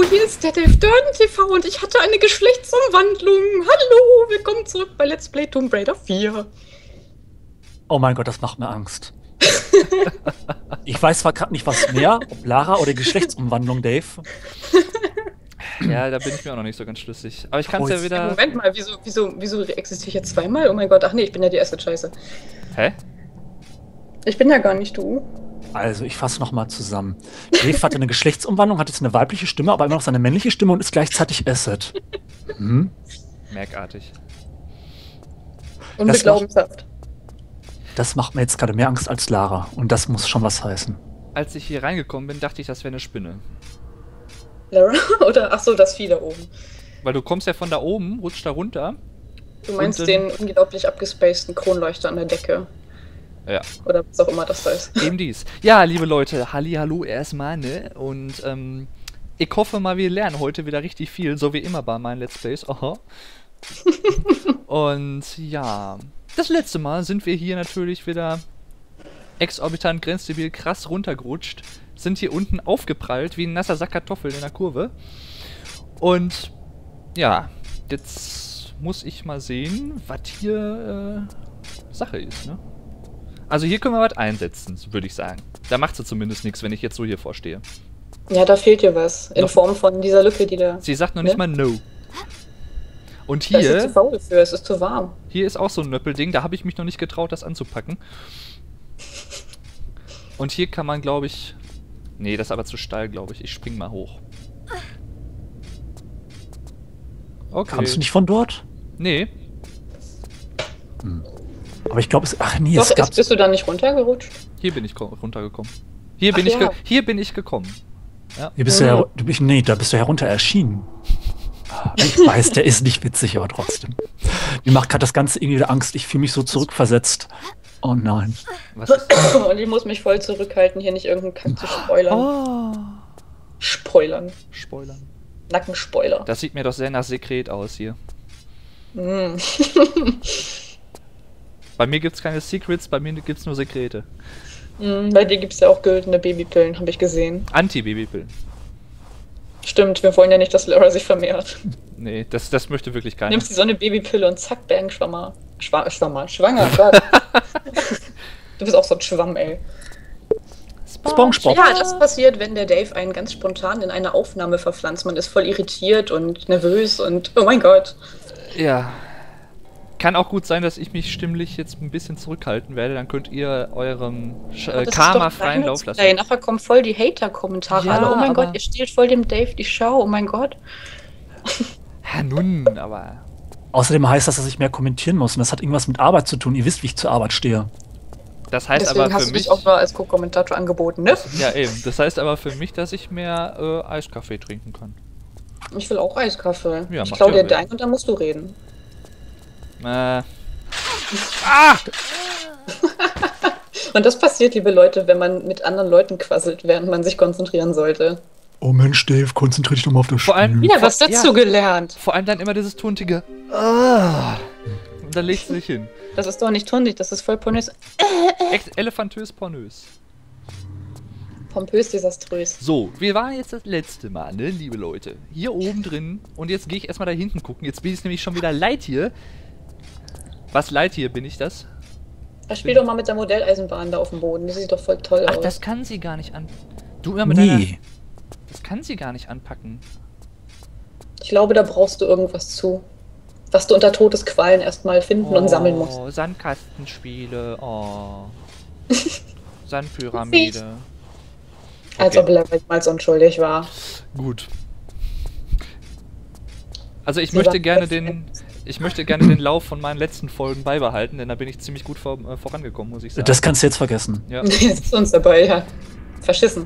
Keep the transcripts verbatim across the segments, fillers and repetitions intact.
hier ist der Dave Durden T V und ich hatte eine Geschlechtsumwandlung. Hallo, willkommen zurück bei Let's Play Tomb Raider vier. Oh mein Gott, das macht mir Angst. Ich weiß zwar gerade nicht, was mehr, ob Lara oder Geschlechtsumwandlung, Dave. Ja, da bin ich mir auch noch nicht so ganz schlüssig. Aber ich kann es Oh, ja wieder... Moment mal, wieso, wieso, wieso existiere ich jetzt zweimal? Oh mein Gott, ach nee, ich bin ja die erste Scheiße. Hä? Ich bin ja gar nicht du. Also, ich fasse nochmal zusammen. Dave hatte eine Geschlechtsumwandlung, hat jetzt eine weibliche Stimme, aber immer noch seine männliche Stimme und ist gleichzeitig Acid. Mhm. Merkartig. Unbeglaubenshaft. Das macht mir jetzt gerade mehr Angst als Lara. Und das muss schon was heißen. Als ich hier reingekommen bin, dachte ich, das wäre eine Spinne. Lara? Oder? Ach so, das Vieh da oben. Weil du kommst ja von da oben, rutscht da runter. Du meinst Und, den unglaublich abgespaceden Kronleuchter an der Decke. Ja. Oder was auch immer das da ist. Eben dies. Ja, liebe Leute, hallihallo erstmal, ne? Und, ähm, ich hoffe mal, wir lernen heute wieder richtig viel, so wie immer bei meinen Let's Plays. Aha. Und, ja. Das letzte Mal sind wir hier natürlich wieder exorbitant grenzdebil krass runtergerutscht. Sind hier unten aufgeprallt, wie ein nasser Sack Kartoffeln in der Kurve. Und, ja. Jetzt muss ich mal sehen, was hier, äh, Sache ist, ne? Also hier können wir was einsetzen, würde ich sagen. Da macht sie zumindest nichts, wenn ich jetzt so hier vorstehe. Ja, da fehlt dir was. In Noch- Form von dieser Lücke, die da... Sie sagt noch Ne? nicht mal No. Und Da ist sie zu hier, faul für, es ist zu warm. hier ist auch so ein Nöppelding, da habe ich mich noch nicht getraut, das anzupacken. Und hier kann man, glaube ich... Nee, das ist aber zu steil, glaube ich. Ich spring mal hoch. Okay. Kamst du nicht von dort? Nee. Aber ich glaube, es. Ach nee, Doch, es gab. ist, bist du da nicht runtergerutscht? Hier bin ich ko- runtergekommen. Hier Ach bin, ich ja. ge hier bin ich gekommen. Hier bist du ja, du bist, nee, da bist du herunter erschienen. Ich weiß, der ist nicht witzig, aber trotzdem. Mir macht gerade das Ganze irgendwie wieder Angst. Ich fühle mich so zurückversetzt. Oh nein. Was ist Und ich muss mich voll zurückhalten, hier nicht irgendeinen Kack zu spoilern. Oh. Spoilern. Spoilern. Nackenspoiler. Das sieht mir doch sehr nach Sekret aus hier. Mm. Bei mir gibt's keine Secrets, bei mir gibt's nur Sekrete. Mm, bei dir gibt es ja auch güldene Babypillen, habe ich gesehen. Anti-Babypillen. Stimmt, wir wollen ja nicht, dass Lara sich vermehrt. Nee, das, das möchte wirklich keiner. Nimmst du so eine Babypille und zack, bang, schwammer. Schwa schwammer, schwanger, Gott. Du bist auch so ein Schwamm, ey. SpongeBob. Ja, das passiert, wenn der Dave einen ganz spontan in eine Aufnahme verpflanzt. Man ist voll irritiert und nervös und oh mein Gott. Ja. Kann auch gut sein, dass ich mich stimmlich jetzt ein bisschen zurückhalten werde. Dann könnt ihr eurem Sch äh, Das ist Karma doch freien dein Lauf Let's Play. lassen. Nachher kommen voll die Hater-Kommentare Ja, alle. Oh mein aber- Gott, ihr stehlt voll dem Dave die Schau. Oh mein Gott. Ja, nun, aber... Außerdem heißt das, dass ich mehr kommentieren muss. Und das hat irgendwas mit Arbeit zu tun. Ihr wisst, wie ich zur Arbeit stehe. Das heißt Deswegen aber hast für du mich... dich auch nur als Co-Kommentator angeboten, ne? Ja, eben. Das heißt aber für mich, dass ich mehr äh, Eiskaffee trinken kann. Ich will auch Eiskaffee. Ja, ich macht klau ja dir Sinn. deinen und dann musst du reden. Äh... Ah! Und das passiert, liebe Leute, wenn man mit anderen Leuten quasselt, während man sich konzentrieren sollte. Oh Mensch, Dave, konzentrier dich doch mal auf das Vor allem- Ja, was dazu Ja. gelernt. Vor allem dann immer dieses tuntige... Ah! Und dann legst du dich hin. Das ist doch nicht tundig, das ist voll pornös. Ex elefantös pornös. Pompös, desaströs. So, wir waren jetzt das letzte Mal, ne, liebe Leute. Hier oben drin. Und jetzt gehe ich erstmal da hinten gucken. Jetzt bin ich nämlich schon wieder Lightyear. Was Lightyear bin ich das? Ach, spiel doch mal mit der Modelleisenbahn da auf dem Boden. Die sieht doch voll toll Ach, aus. das kann sie gar nicht an... Du immer mit deiner... Nee. Das kann sie gar nicht anpacken. Ich glaube, da brauchst du irgendwas zu. Was du unter Todesqualen erstmal finden und sammeln musst. Oh, Sandkastenspiele. Oh. Sandpyramide. Als Okay. ob Lara jemals unschuldig war. Gut. Also ich Sie möchte war gerne perfekt. den... Ich möchte gerne den Lauf von meinen letzten Folgen beibehalten, denn da bin ich ziemlich gut vor, äh, vorangekommen, muss ich sagen. Das kannst du jetzt vergessen. ja. Jetzt ist uns dabei, ja. Verschissen.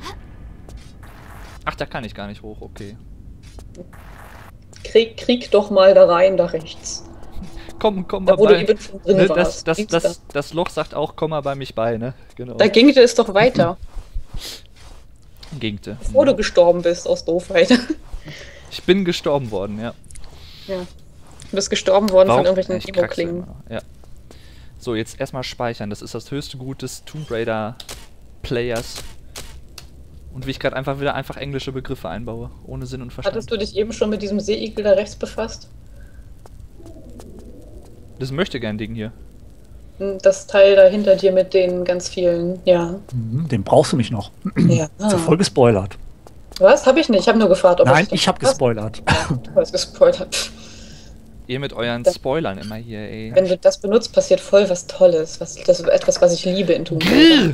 Ach, da kann ich gar nicht hoch, okay. Krieg, krieg doch mal da rein, da rechts. Komm, komm Da, mal wo du bei. eben schon drin Ne, das, warst. das, Ging's das, das Loch sagt auch, komm mal bei mich bei, ne? Genau. Da, da ging es doch weiter, Gingte. bevor du gestorben bist aus Doofheit. Ich bin gestorben worden, ja. Ja. Du bist gestorben worden Warum? von irgendwelchen Ich kraxe Emo-Klingen. immer noch, Ja. So, jetzt erstmal speichern. Das ist das höchste Gut des Tomb Raider Players. Und wie ich gerade einfach wieder einfach englische Begriffe einbaue, ohne Sinn und Verstand. Hattest du dich eben schon mit diesem Seeigel da rechts befasst? Das möchte gern Ding hier. Das Teil da hinter dir mit den ganz vielen, ja. Mhm, den brauchst du nicht noch. Ja. Ist ja voll gespoilert. Was? Hab ich nicht. Ich habe nur gefragt, ob Nein, ich... ich habe gespoilert. Ja, du hast gespoilert. Ihr mit euren Das- Spoilern immer hier, ey. Wenn du das benutzt, passiert voll was Tolles. Was, das ist etwas, was ich liebe in Tomb Raider.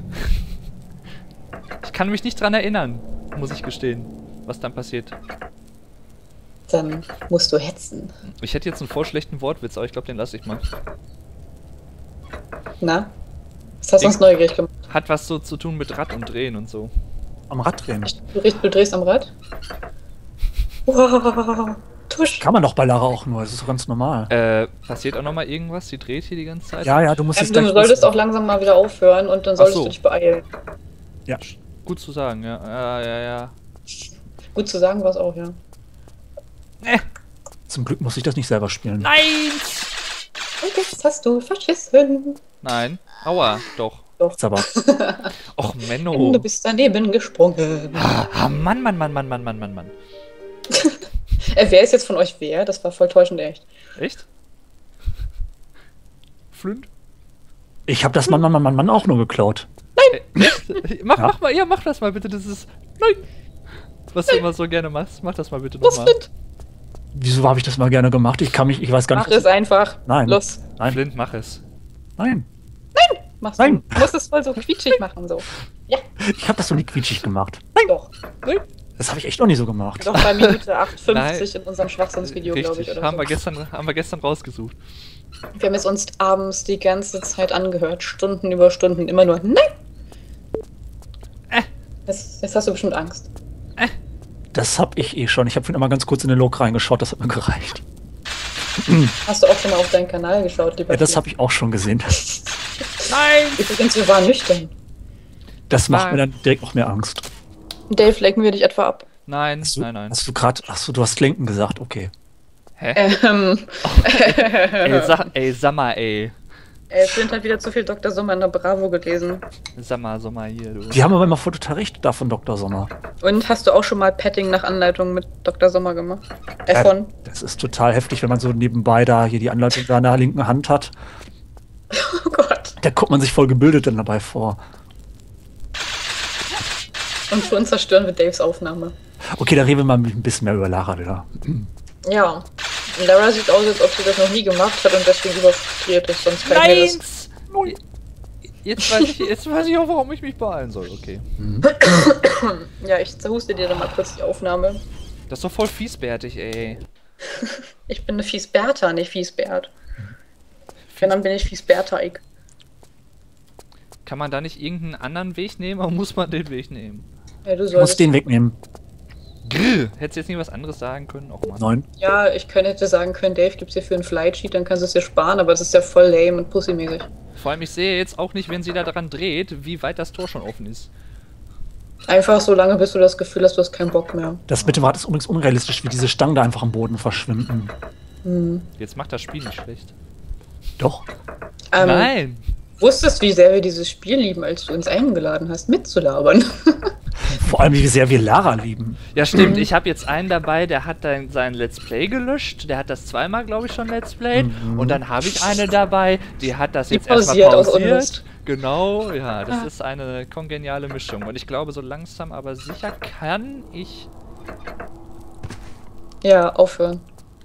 Ich kann mich nicht dran erinnern, muss ich gestehen, was dann passiert. Dann musst du hetzen. Ich hätte jetzt einen voll schlechten Wortwitz, aber ich glaube, den lasse ich mal. Na? Was hast du uns neugierig gemacht? Hat was so zu tun mit Rad und Drehen und so. Am Rad drehen. Du, drehst- du drehst am Rad? Wow. Tusch. Kann man doch bei Lara auch nur, das ist so ganz normal. Äh, passiert auch nochmal irgendwas? Sie dreht hier die ganze Zeit? Ja, ja, du musst Ähm, es du gleich solltest wissen. auch langsam mal wieder aufhören und dann Ach solltest so. du dich beeilen. Ja. Gut zu sagen, ja. Ja, ja, ja. Gut zu sagen war es auch, ja. Äh, Zum Glück muss ich das nicht selber spielen. nein! Und jetzt hast du verschissen. Nein. Aua, doch. Doch. Ist aber Och, Du Menno. bist daneben gesprungen. Ah, Mann, Mann, Mann, Mann, Mann, Mann, Mann, Mann. Äh, wer ist jetzt von euch wer? Das war voll täuschend, echt. Echt? Flint? ich habe das Mann, Mann, Mann, Mann, Mann auch nur geklaut. Äh, echt? Mach, Ja. mach mal, ja, mach das mal bitte, das ist... Nein! Was du immer so gerne machst, mach das mal bitte Los, nochmal. Flint. Wieso habe ich das mal gerne gemacht? Ich kann mich, ich weiß gar Mach nicht. es einfach. Nein. Los. Nein, Flint, mach es. nein. Mach's Nein. Du Du musst es voll so quietschig machen, so. Ja, Ich habe das so nie quietschig gemacht. doch. Nein. Das habe ich echt noch nie so gemacht. Doch bei Minute acht fünfzig in unserem Schwachsinnsvideo, glaube ich. Richtig, Oder haben, so. wir gestern, haben wir gestern rausgesucht. Wir haben es uns abends die ganze Zeit angehört. Stunden über Stunden. Immer nur, nein! Äh. Jetzt, jetzt hast du bestimmt Angst. Das habe ich eh schon. Ich habe vorhin immer ganz kurz in den Log reingeschaut, das hat mir gereicht. Hast du auch schon mal auf deinen Kanal geschaut, lieber Ja, das Flint? habe ich auch schon gesehen. Nein! Übrigens, wir waren nüchtern. Das macht Nein. mir dann direkt noch mehr Angst. Dave, lenken wir dich etwa ab? Nein, Hast du, nein, nein. Hast du gerade, achso, du hast Lenken gesagt, okay. Hä? Ähm. Ey, sag, ey, sag mal, ey. Äh, Flint hat wieder zu viel Doktor Sommer in der Bravo gelesen. Sag mal, sag mal hier, du. Die haben aber immer voll total recht da von Doktor Sommer. Und hast du auch schon mal Petting nach Anleitung mit Doktor Sommer gemacht? Äh, Ja. von? Das ist total heftig, wenn man so nebenbei da hier die Anleitung da in der linken Hand hat. Oh Gott. Da kommt man sich voll gebildet dann dabei vor. Und schon zerstören wir Daves Aufnahme. Okay, dann reden wir mal ein bisschen mehr über Lara wieder. Ja. Lara sieht aus, als ob sie das noch nie gemacht hat und deswegen überfrustriert ist, sonst kann ich mir das... Nein! Jetzt weiß, ich, jetzt weiß ich auch, warum ich mich beeilen soll, okay. Ja, ich zerhuste dir dann mal kurz die Aufnahme. Das ist doch voll fiesbärtig, ey. Ich bin eine Fiesberta, nicht Fiesbert. Wenn, dann bin ich Fiesberta-Ig. Kann man da nicht irgendeinen anderen Weg nehmen, oder muss man den Weg nehmen? Ja, du Ich muss solltest... den wegnehmen. Grrr. Hättest du jetzt nicht was anderes sagen können? Och, Mann. Neun. Ja, ich könnte hätte sagen können, Dave, gibt's hier für einen Flightsheet, dann kannst du es dir sparen, aber das ist ja voll lame und pussymäßig. Vor allem, ich sehe jetzt auch nicht, wenn sie da dran dreht, wie weit das Tor schon offen ist. Einfach so lange, bis du das Gefühl hast, du hast keinen Bock mehr. Das mit dem Rad ist übrigens unrealistisch, wie diese Stangen da einfach am Boden verschwinden. Hm. Jetzt macht das Spiel nicht schlecht. Doch. Ähm, Nein! Wusstest, wie sehr wir dieses Spiel lieben, als du uns eingeladen hast, mitzulabern. Vor allem, wie sehr wir Lara lieben. Ja, stimmt. Ich habe jetzt einen dabei, der hat dann sein Let's Play gelöscht. Der hat das zweimal, glaube ich, schon Let's Played. Mhm. Und dann habe ich eine dabei, die hat das Die jetzt erstmal pausiert aus pausiert. Unlust. Genau, ja, das Ah. ist eine kongeniale Mischung. Und ich glaube, so langsam aber sicher kann ich... Ja, aufhören.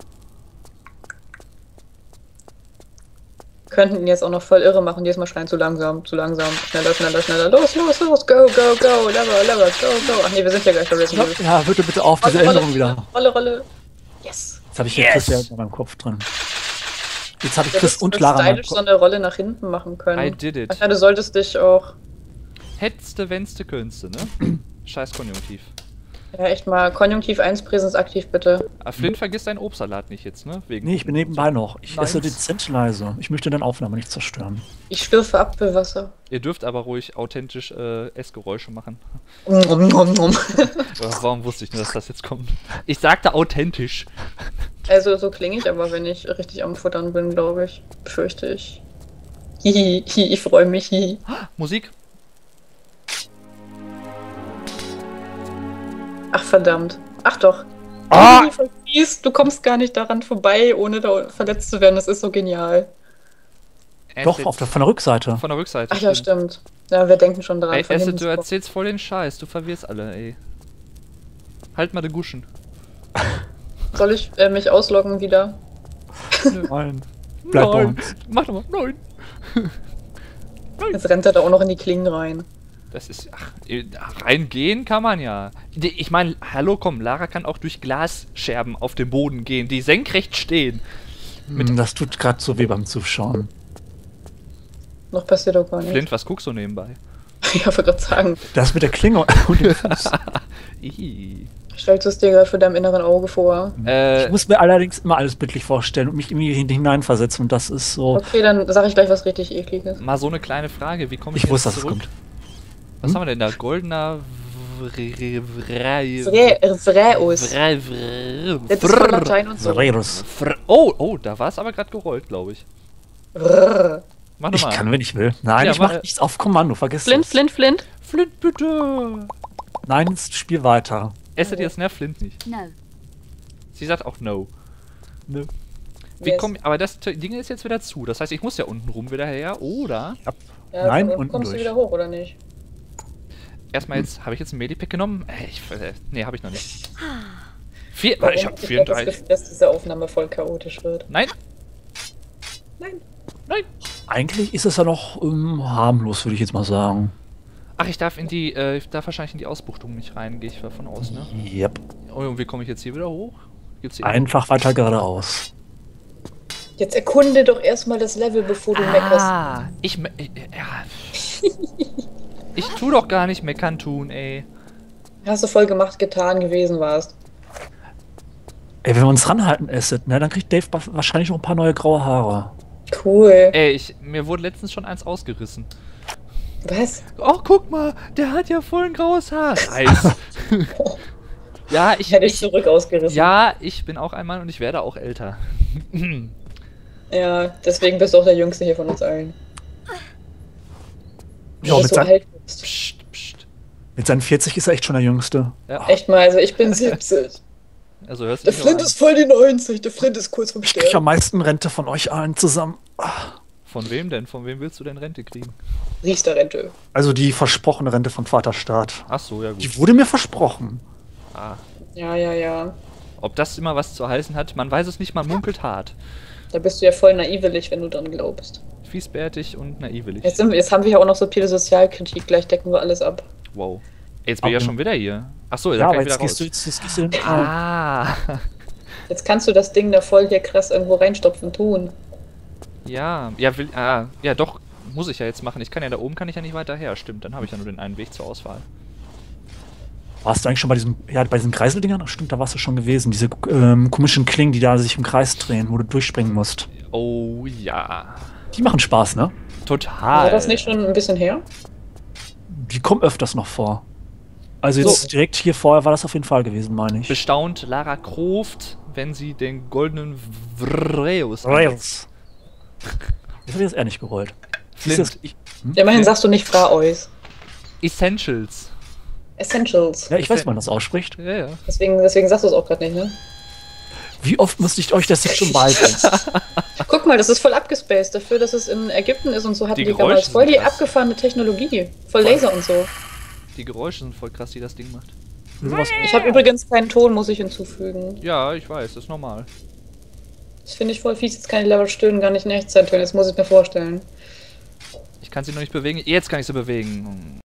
Könnten ihn jetzt auch noch voll irre machen, jedes Mal schreien, zu langsam, zu langsam, schneller, schneller, schneller, los, los, los, go, go, go, lever, lever, go, go. Ach nee, wir sind ja gleich bei Resident Evil. Ja, bitte, bitte auf, diese Rolle, Änderung wieder. Rolle, Rolle. Yes. Jetzt habe ich hier Yes. Chris ja in meinem Kopf drin. Jetzt habe ich Du Chris hättest und mit Lara in meinem stylisch so Kopf. eine Rolle nach hinten machen können. I did it. Ach ja, du solltest dich auch, Hättste, wennste, könntste, ne? Scheiß Konjunktiv. ja echt mal, Konjunktiv eins, Präsens aktiv bitte. Aber Flint vergisst deinen Obstsalat nicht jetzt, ne? Wegen Nee, ich bin nebenbei noch. Ich Nein. esse dezent leise. Ich möchte deine Aufnahme nicht zerstören. Ich schlürfe Apfelwasser. Ihr dürft aber ruhig authentisch äh, Essgeräusche machen. Nom, nom, nom. Äh, Warum wusste ich nur, dass das jetzt kommt? Ich sagte authentisch. Also so klinge ich aber, wenn ich richtig am Futtern bin, glaube ich. Befürchte ich. Hihi, hi, ich freue mich. Hihi. Musik. Ach, verdammt. Ach doch. Ah! Oh, voll fies. Du kommst gar nicht daran vorbei, ohne da verletzt zu werden. Das ist so genial. Doch, auf der, von der Rückseite. Von der Rückseite. Ach ja, stimmt. Ja, wir denken schon daran. Ey, von Acid, hinten du zu kommen. erzählst voll den Scheiß. Du verwirrst alle, ey. Halt mal die Guschen. Soll ich äh, mich ausloggen wieder? Nein. Bleib bei Nein. uns. Mach doch mal. Nein. Jetzt rennt er da auch noch in die Klingen rein. Das ist. Ach, reingehen kann man ja. Die- Ich meine, hallo, komm, Lara kann auch durch Glasscherben auf dem Boden gehen, die senkrecht stehen. Hm, Das tut gerade so weh beim Zuschauen. Noch passiert auch gar nicht. Flint, was guckst du nebenbei? Ja, wollte gerade sagen. Das mit der Klinge und dem Fuß. Ih. Stellst du es dir gerade für deinem inneren Auge vor? Äh, Ich muss mir allerdings immer alles bildlich vorstellen und mich irgendwie hin- hineinversetzen und das ist so. Okay, dann sage ich gleich was richtig Ekliges. mal so eine kleine Frage. Wie komme ich Ich jetzt wusste, dass es zurück? kommt. Was haben wir denn da? Goldener. Vre- Vre- Vre- Vreus. Vre- Vre- Das ist von Latein und so. Sererus. Vre- Oh, oh, da war es aber gerade gerollt, glaube ich. Brrr. Mach Ich nochmal. kann, wenn ich will. Nein, Ja, ich mach mach- nichts auf Kommando, vergiss Flint, das. Flint, Flint. Flint, bitte! Nein, spiel weiter. Esset jetzt nervt Flint nicht. No. Sie sagt auch no. Nö. Wie Yes. komm, aber das T- Ding ist jetzt wieder zu. Das heißt, ich muss ja unten rum wieder her, oder? Ja, Nein, von unten unten kommst du durch. wieder hoch, oder nicht? Erstmal jetzt, habe ich jetzt ein Medipack genommen? Äh, Ich, äh, nee, habe ich noch nicht. Vier, Warum? ich habe glaub, das vierunddreißig. Gefühl, dass diese Aufnahme voll chaotisch wird. Nein, Nein. nein. Eigentlich ist es ja noch ähm, harmlos, würde ich jetzt mal sagen. Ach, ich darf in die, äh, ich darf wahrscheinlich in die Ausbuchtung nicht rein, gehe ich davon aus, ne? Yep. Oh, und wie komme ich jetzt hier wieder hoch? Gibt's hier Einfach weiter geradeaus. Jetzt erkunde doch erstmal das Level, bevor du meckerst. Ah, ich, me ich ja. Ich tu doch gar nicht meckern tun, ey. Hast du voll gemacht, getan gewesen warst. Ey, wenn wir uns ranhalten, Acid, ne, dann kriegt Dave wa- wahrscheinlich noch ein paar neue graue Haare. Cool. Ey, ich, mir wurde letztens schon eins ausgerissen. Was? Oh, guck mal, der hat ja voll ein graues Haar. Eis. Ja, ich, Ich hätte dich ich, zurück ausgerissen. ja, ich bin auch ein Mann und ich werde auch älter. Ja, deswegen bist du auch der Jüngste hier von uns allen. Ja, Weil du mit, so sein, alt bist. Psst, psst. mit seinen vierzig ist er echt schon der Jüngste. Ja, Echt mal, also ich bin siebzig. also hörst du Der dich Flint auch ist voll die neunzig. Der Flint ist kurz vom Ich krieg am Sterben. meisten Rente von euch allen zusammen. Ah. an. Von wem denn? Von wem willst du denn Rente kriegen? Riester-Rente. Also die versprochene Rente von Vaterstaat. Ach so, ja gut. Die wurde mir versprochen. Ah. Ja, ja, ja. Ob das immer was zu heißen hat, man weiß es nicht, man munkelt hart. Da bist du ja voll naivelig, wenn du dran glaubst. Fiesbärtig und naivelig. Jetzt, sind wir, jetzt haben wir ja auch noch so viele Sozialkritik. Gleich decken wir alles ab. Wow. Jetzt bin ich ja Aber- schon wieder hier. Ach so, Ja, da kann aber ich wieder jetzt gehst, raus. du, jetzt, jetzt gehst du in den Ah. Jetzt kannst du das Ding da voll hier krass irgendwo reinstopfen tun. Ja, ja, will, ah, ja, doch, muss ich ja jetzt machen. Ich kann ja da oben, kann ich ja nicht weiter her. Stimmt, dann habe ich ja nur den einen Weg zur Auswahl. Warst du eigentlich schon bei diesem, ja, bei diesen Kreiseldingern? Stimmt, da warst du schon gewesen. Diese ähm, komischen Klingen, die da sich im Kreis drehen, wo du durchspringen musst. Oh ja. Die machen Spaß, ne? Total. War das nicht schon ein bisschen her? Die kommen öfters noch vor. Also jetzt So. direkt hier vorher war das auf jeden Fall gewesen, meine ich. Bestaunt Lara Croft, wenn sie den goldenen Vreus Rails. Jetzt habe ich das eher nicht gerollt. Flint. Siehst du das? Ich, hm? Immerhin sagst du nicht Fraeus. Essentials. Essentials. Ja, ich weiß, wie man das ausspricht. Ja, ja. Deswegen, deswegen sagst du es auch gerade nicht, ne? Wie oft musste ich euch das jetzt schon beibringen? Guck mal, das ist voll abgespaced. Dafür, dass es in Ägypten ist und so, hatten Die die, Geräusche damals voll sind die krass. abgefahrene Technologie. Voll Laser und so. Die Geräusche sind voll krass, die das Ding macht. Sowas- Ich habe übrigens keinen Ton, muss ich hinzufügen. Ja, ich weiß, das ist normal. Das finde ich voll fies. Jetzt kann ich Level stöhnen, gar nicht in Echtzeit hören. Jetzt muss ich mir vorstellen. Ich kann sie noch nicht bewegen. Jetzt kann ich sie bewegen.